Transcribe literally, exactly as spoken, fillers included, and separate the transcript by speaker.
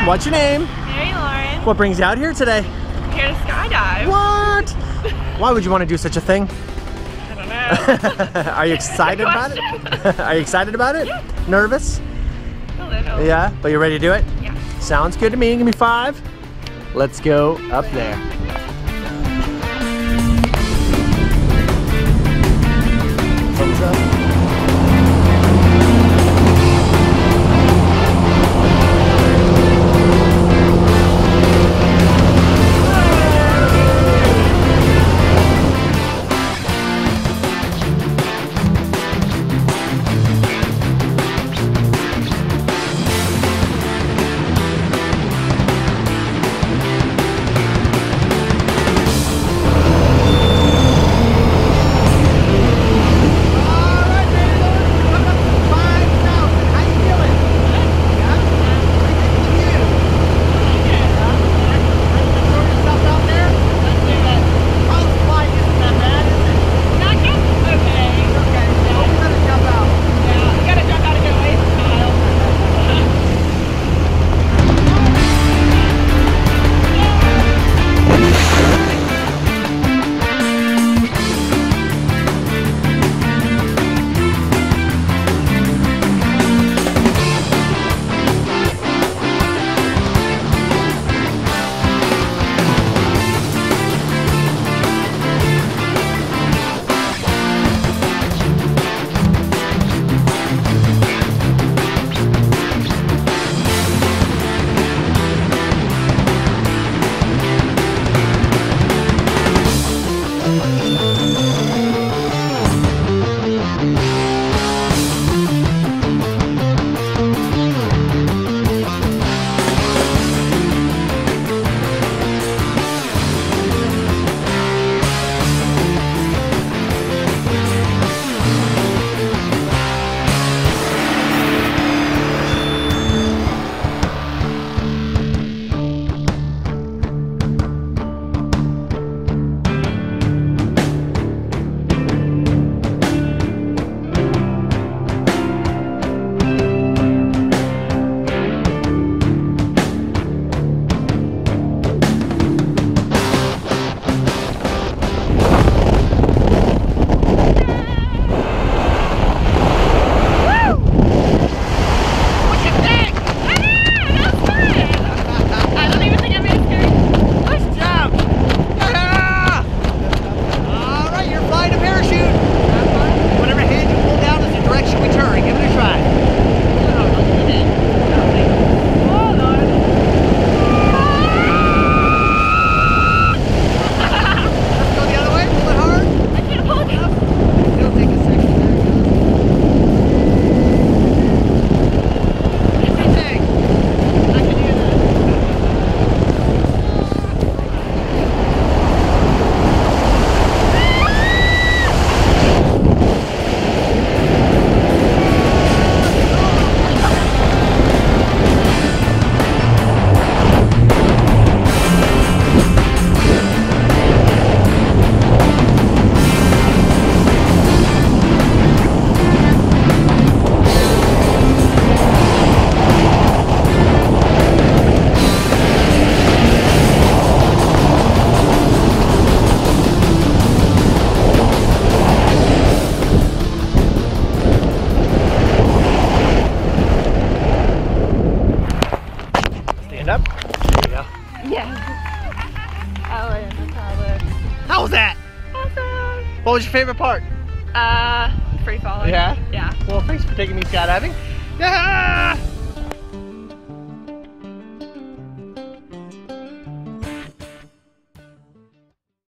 Speaker 1: What's your name?
Speaker 2: Mary Lauren.
Speaker 1: What brings you out here today?
Speaker 2: I'm here to skydive.
Speaker 1: What? Why would you want to do such a thing?
Speaker 2: I don't know.
Speaker 1: Are you excited about it? Are you excited about it?
Speaker 2: Yeah.
Speaker 1: Nervous?
Speaker 2: A little.
Speaker 1: Yeah, but you ready to do it?
Speaker 2: Yeah.
Speaker 1: Sounds good to me. Give me five. Let's go up there. Thumbs up. Up. There you go.
Speaker 2: Yes. I learned the pilot.
Speaker 1: How was that?
Speaker 2: Awesome.
Speaker 1: What was your favorite part?
Speaker 2: Uh, free falling.
Speaker 1: Yeah?
Speaker 2: Yeah.
Speaker 1: Well, thanks for taking me skydiving. Yeah!